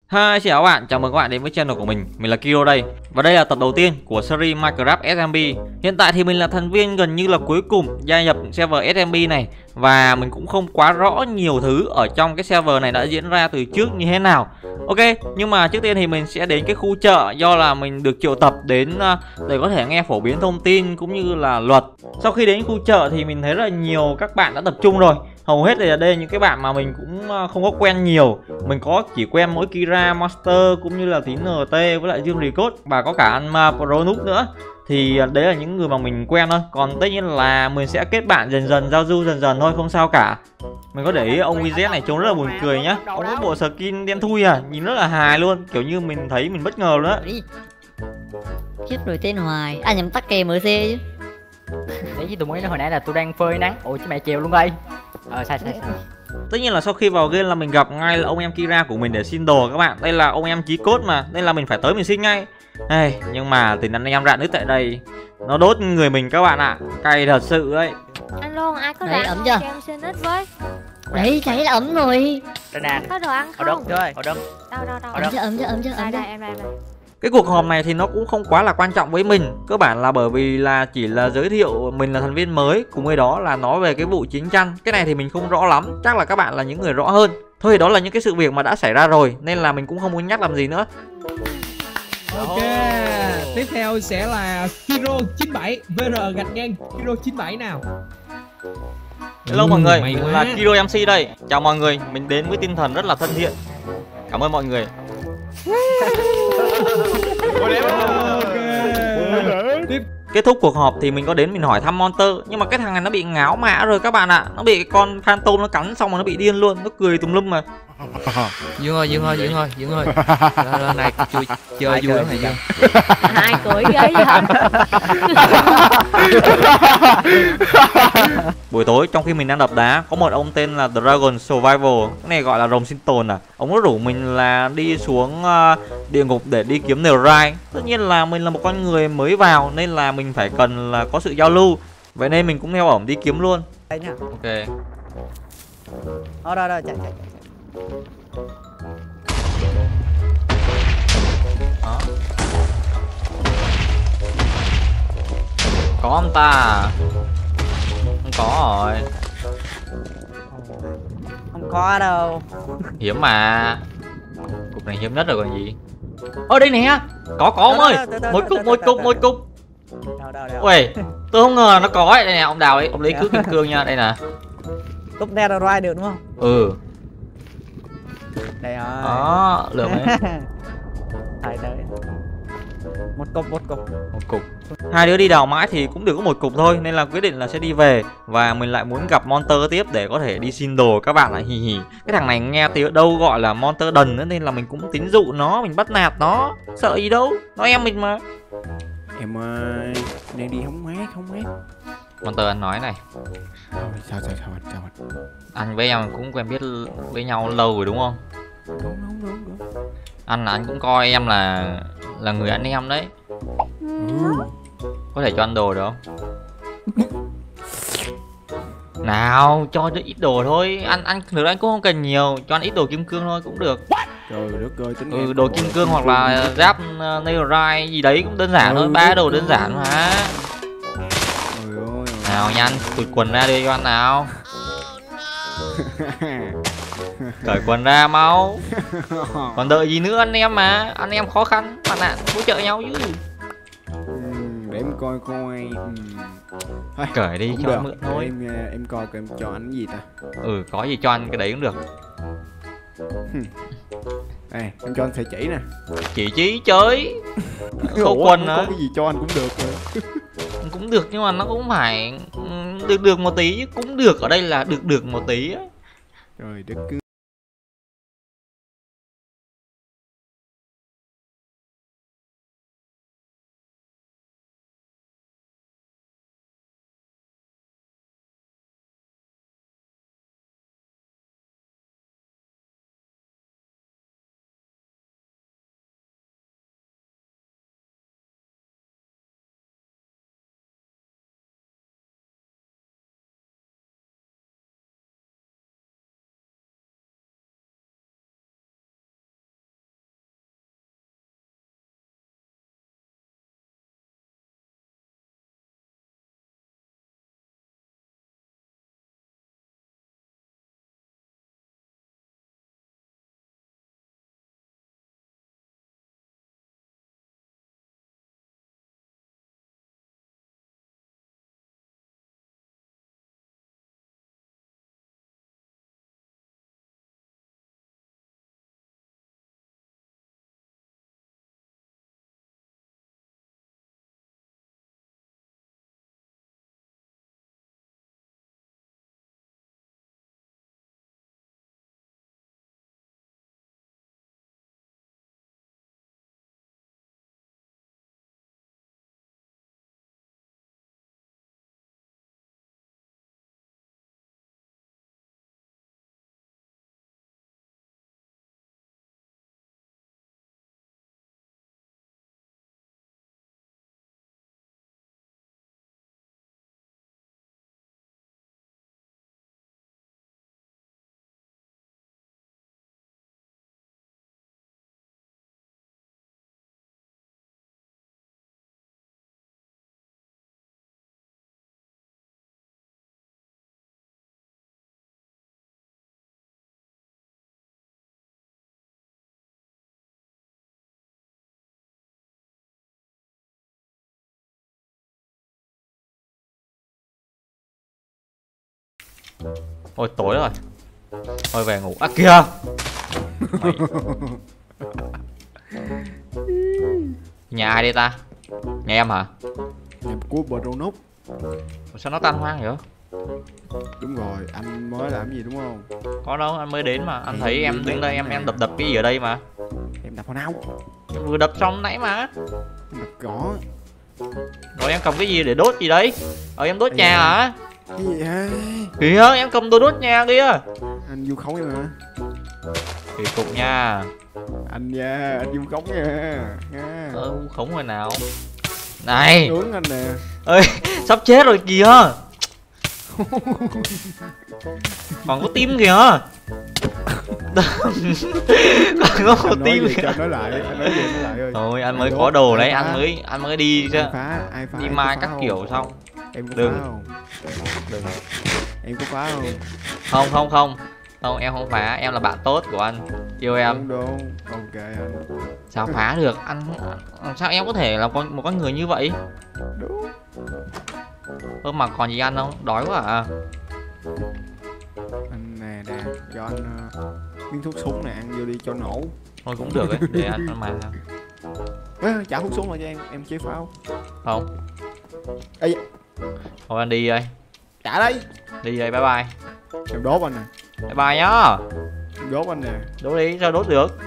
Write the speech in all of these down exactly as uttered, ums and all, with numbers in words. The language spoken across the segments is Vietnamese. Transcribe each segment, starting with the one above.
Hi, xin chào các bạn, chào mừng các bạn đến với channel của mình, mình là Kiro đây. Và đây là tập đầu tiên của series Minecraft ét em bê. Hiện tại thì mình là thành viên gần như là cuối cùng gia nhập server ét em bê này. Và mình cũng không quá rõ nhiều thứ ở trong cái server này đã diễn ra từ trước như thế nào. Ok, nhưng mà trước tiên thì mình sẽ đến cái khu chợ, do là mình được triệu tập đến để có thể nghe phổ biến thông tin cũng như là luật. Sau khi đến khu chợ thì mình thấy rất là nhiều các bạn đã tập trung rồi. Hầu hết là đây là những cái bạn mà mình cũng không có quen nhiều. Mình có chỉ quen mỗi Kira, Master cũng như là tí en tê với lại Dương Recode và có cả anh Pro Noob nữa. Thì đấy là những người mà mình quen thôi. Còn tất nhiên là mình sẽ kết bạn dần dần, giao du dần dần thôi, không sao cả. Mình có để ý ông vê zét này trông rất là buồn cười nhá. Ông có bộ skin đen thui à, nhìn rất là hài luôn. Kiểu như mình thấy mình bất ngờ luôn á. Khiếp đổi tên hoài. À nhầm, tắc kè em xê chứ. Đấy chứ tôi mới nói hồi nãy là tôi đang phơi nắng. Ủa chứ mẹ chiều luôn đây. Ờ sai sai sai. Tất nhiên là sau khi vào game là mình gặp ngay là ông em Kira của mình để xin đồ các bạn. Đây là ông em chí cốt mà, nên là mình phải tới mình xin ngay. Hey, nhưng mà tình anh em rạn nước tại đây nó đốt người mình các bạn ạ. À. Cay thật sự ấy. Anh luôn, ai có đấy, đồ ấm ăn chưa? cho em xin ít với. Đấy, cháy là ấm rồi. Đây nè. Có đồ ăn Ở đâu không? chơi? Ở đâu? Đâu đâu đâu. Ở Ấm chưa, ấm chưa, ấm chưa, Đây ấm chưa. đây em đây em đây. Cái cuộc họp này thì nó cũng không quá là quan trọng với mình. Cơ bản là bởi vì là chỉ là giới thiệu mình là thành viên mới, cùng với đó là nói về cái vụ chiến tranh. Cái này thì mình không rõ lắm, chắc là các bạn là những người rõ hơn. Thôi thì đó là những cái sự việc mà đã xảy ra rồi, nên là mình cũng không muốn nhắc làm gì nữa. Ok, tiếp theo sẽ là Kiro chín bảy vê rờ gạch ngang Kiro chín bảy nào. Hello ừ, mọi người, may mình quá. là Kiro em xê đây. Chào mọi người, mình đến với tinh thần rất là thân thiện. Cảm ơn mọi người. Tiếp Kết thúc cuộc họp thì mình có đến mình hỏi thăm Monster. Nhưng mà cái thằng này nó bị ngáo mã rồi các bạn ạ. À. Nó bị con Phantom nó cắn xong rồi nó bị điên luôn. Nó cười tùm lum mà. Dương ơi, Dương ơi, Dương ơi, Dương ơi. Lần này chơi, chơi vui lắm này Dương. Ai cười ghê vậy? Buổi tối trong khi mình đang đập đá, có một ông tên là Dragon Survival. Cái này gọi là rồng sinh tồn à. Ông có rủ mình là đi xuống uh, địa ngục để đi kiếm Netherite. Tất nhiên là mình là một con người mới vào nên là mình phải cần là có sự giao lưu. Vậy nên mình cũng theo ổng đi kiếm luôn. Đây nha. Ok. Ở đây đây chạy chạy. Đó. Có ông ta. Không có rồi. Không có đâu. Hiếm mà. Cục này hiếm nhất rồi còn gì. Ở đây nè. Có có ông ơi. Một cục một cục một cục. Đâu đâu đâu. Ui, tôi không ngờ nó có ấy. Đây nè ông Đào ấy. Ông lấy cước kim cương nha. Đây nè. Cúp Netherite được đúng không? Ừ. Đây rồi. Đó, lượm ấy. Thầy tới. Một cục một cục. Một cục. Hai đứa đi đào mãi thì cũng được có một cục thôi, nên là quyết định là sẽ đi về. Và mình lại muốn gặp Monster tiếp để có thể đi xin đồ các bạn ạ. Hì hì. Cái thằng này nghe từ đâu gọi là Monster đần nữa, nên là mình cũng tín dụ nó, mình bắt nạt nó. Sợ gì đâu, nó em mình mà. Em ơi, đang đi hóng mát, hóng mát. Monster anh nói này. Sao sao sao sao sao sao. Anh với em cũng quen biết với nhau lâu rồi đúng không? Đúng đúng đúng đúng. Anh là anh cũng coi em là là người anh em đấy. Ừ. Có thể cho anh đồ được không? Nào, cho ít đồ thôi. Anh anh thực ra anh cũng không cần nhiều, cho anh ít đồ kim cương thôi cũng được. Trời đất ơi, tính Ừ, đồ kim cương hoặc là giáp uh, Netherite gì đấy cũng đơn giản thôi, ba đồ đơn giản mà. Trời ơi. Nào nhanh, tụt quần ra đi cho anh nào. Cởi quần ra mau. Còn đợi gì nữa anh em mà, anh em khó khăn, bạn nạn hỗ trợ nhau chứ. Để em coi coi. Thôi, Cởi đi cho được. mượn thôi. Em em coi coi em cho anh gì ta. Ừ, có gì cho anh cái đấy cũng được. Đây, em cho anh sợi chỉ nè. Chỉ chí chơi. Khâu quần hả? Có cái gì cho anh cũng được rồi. Cũng được nhưng mà nó cũng phải được được một tí, cũng được ở đây là được được một tí ấy. Trời đất cứ Ôi tối rồi. Thôi về ngủ. À kìa. Mày... Nhà ai đây ta? Nhà em hả? Em của Bruno. Sao nó tan hoang vậy? Đúng rồi, anh mới làm gì đúng không? Có đâu, anh mới đến mà. Anh thấy em đứng đây em em đập đập cái gì ở đây mà. Em đập vào nào? Em vừa đập xong nãy mà. Em đập cỏ. Rồi em cầm cái gì để đốt gì đấy? Ờ em đốt nhà hả? Cái gì vậy? Kìa em cầm đồ đốt nhà kia. Anh vu khống em hả? Kỳ cục nha. Anh nha, anh vu khống nha. Nha. Ờ khống rồi nào. Này. Nướng anh nè. Ơi sắp chết rồi kìa. Còn có tim kìa. Còn có một tim kìa. Cho nói lại, anh nói gì nói lại ơi. Thôi anh mới có đồ đấy, anh mới anh mới đi chứ. Ai phá, ai phá, Đi em mai có các phá không? kiểu xong. Em có Đừng. phá không? Đừng. Em có phá không? Không không không. Không em không phá, em là bạn tốt của anh. Yêu em. Đúng đúng. Ok anh. Sao phá được? Anh sao em có thể là con một con người như vậy? Đúng. Ơ mà còn gì ăn không? Đói quá à. Anh nè nè, cho anh uh, miếng thuốc súng này ăn vô đi cho nổ. Thôi cũng được ấy, để anh ăn mà. Ê, trả thuốc súng lại cho em, em chế pháo. Không. Ê, Thôi anh đi đây. trả đây. Đi đây, bye bye. Em đốt anh nè. Bye bye nhá. Em đốt anh nè. Đốt đi, sao đốt được?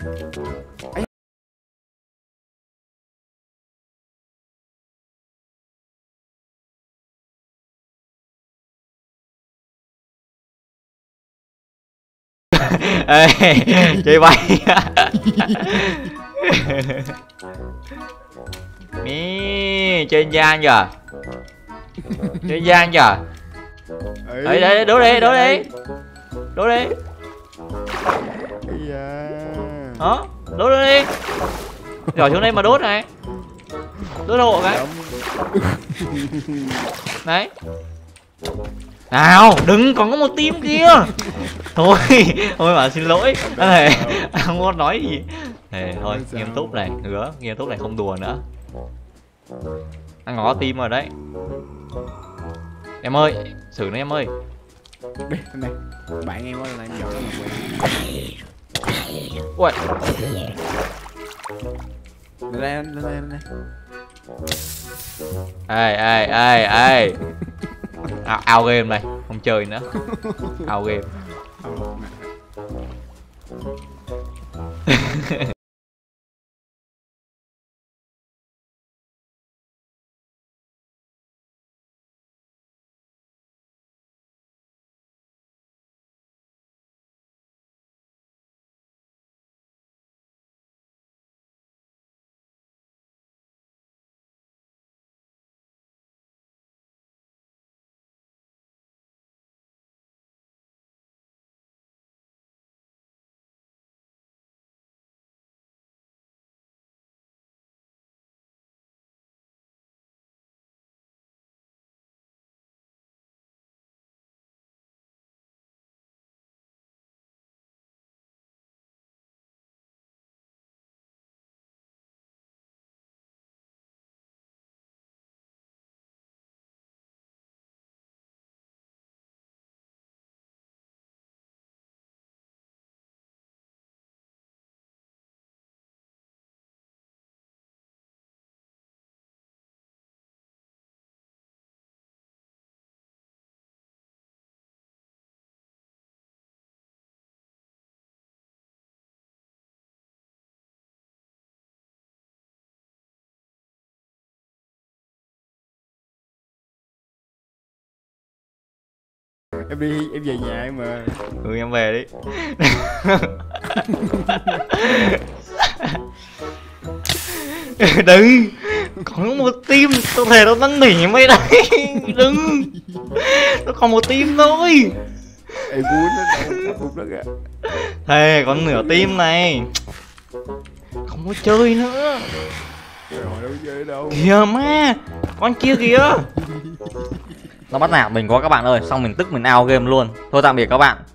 Ê, chơi bay. Mi, chơi gian kìa. Chơi gian kìa. Đấy, đấy, đốt đi, đốt đi. Đốt đi. Ây da. Đó, đốt đi. Rồi xuống đây mà đốt này. Đốt hộ cái. Đấy. Nào, đừng còn có một tim kia. Thôi, thôi mà xin lỗi. Này, không có nói gì. Này, thôi, nghiêm túc này, nữa, nghiêm túc này không đùa nữa. Anh có tim rồi đấy. Em ơi, xử nó em ơi. Đi, anh đây. Bạn em ơi là em giỏi lắm mà quen. Ui. Lên đây, lên đây, lên đây. Ê, ê, ê, ê. Ao, ao game này, không chơi nữa. Ao game. Em đi, em về nhà em mà. Ừ em về đi. Đừng. Còn một tim. Tôi thề nó năn nỉ mày đấy. Đừng. Nó còn một tim thôi. Em muốn nó đâu, phục đó kìa. Thề còn nửa tim này. Không có chơi nữa. Rồi đâu chơi đâu. Kìa má. Con kia kìa. Nó bắt nạt mình quá các bạn ơi. Xong mình tức mình out game luôn. Thôi tạm biệt các bạn.